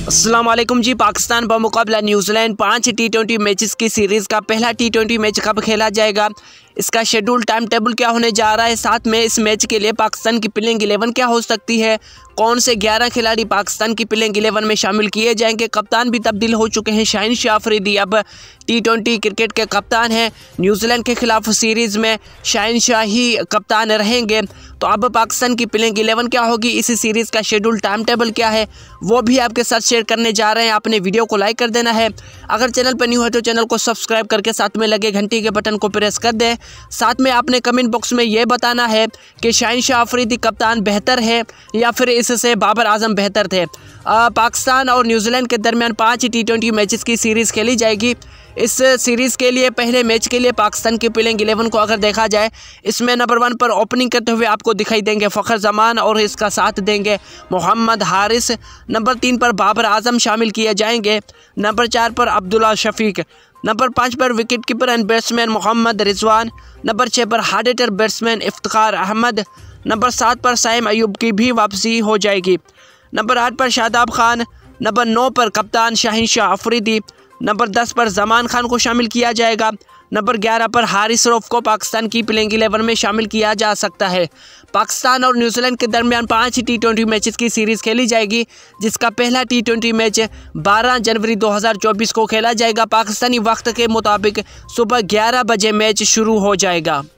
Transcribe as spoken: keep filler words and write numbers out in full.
अस्सलाम वालेकुम जी। पाकिस्तान बमुकाबला न्यूजीलैंड पाँच टी ट्वेंटी मैचेस की सीरीज़ का पहला टी ट्वेंटी मैच कब खेला जाएगा, इसका शेड्यूल टाइम टेबल क्या होने जा रहा है, साथ में इस मैच के लिए पाकिस्तान की प्लेइंग इलेवन क्या हो सकती है, कौन से ग्यारह खिलाड़ी पाकिस्तान की प्लेइंग इलेवन में शामिल किए जाएंगे। कप्तान भी तब्दील हो चुके हैं। शाहीन शाह अफरीदी अब टी ट्वेंटी क्रिकेट के कप्तान हैं। न्यूजीलैंड के खिलाफ सीरीज़ में शाहीन शाह ही कप्तान रहेंगे। तो अब पाकिस्तान की प्लेइंग इलेवन क्या होगी, इस सीरीज़ का शेड्यूल टाइम टेबल क्या है, वो भी आपके साथ शेयर करने जा रहे हैं। आपने वीडियो को लाइक कर देना है। अगर चैनल पर न्यू है तो चैनल को सब्सक्राइब करके साथ में लगे घंटी के बटन को प्रेस कर दें। साथ में आपने कमेंट बॉक्स में ये बताना है कि शाहीन शाह अफरीदी कप्तान बेहतर है या फिर इससे बाबर आजम बेहतर थे। आ, पाकिस्तान और न्यूजीलैंड के दरमियान पाँच टी ट्वेंटी मैचेस की सीरीज़ खेली जाएगी। इस सीरीज़ के लिए पहले मैच के लिए पाकिस्तान की प्लेइंग इलेवन को अगर देखा जाए, इसमें नंबर वन पर ओपनिंग करते हुए आपको दिखाई देंगे फ़खर जमान और इसका साथ देंगे मोहम्मद हारिस। नंबर तीन पर बाबर आजम शामिल किए जाएंगे। नंबर चार पर अब्दुल्ला शफीक। नंबर पाँच पर wicket keeper and batsman Mohammad Rizwan. Number छः पर hard hitter batsman Iftikhar Ahmed. Number सात पर साइम अयूब की भी वापसी हो जाएगी। नंबर आठ पर शादाब खान। नंबर नौ पर कप्तान शाहीन शाह अफरीदी। नंबर दस पर जमान खान को शामिल किया जाएगा। नंबर ग्यारह पर हारिस रऊफ को पाकिस्तान की प्लेइंग इलेवन में शामिल किया जा सकता है। पाकिस्तान और न्यूजीलैंड के दरमियान पाँच टी ट्वेंटी मैचेस की सीरीज़ खेली जाएगी, जिसका पहला टी ट्वेंटी मैच बारह जनवरी दो हज़ार चौबीस को खेला जाएगा। पाकिस्तानी वक्त के मुताबिक सुबह ग्यारह बजे मैच शुरू हो जाएगा।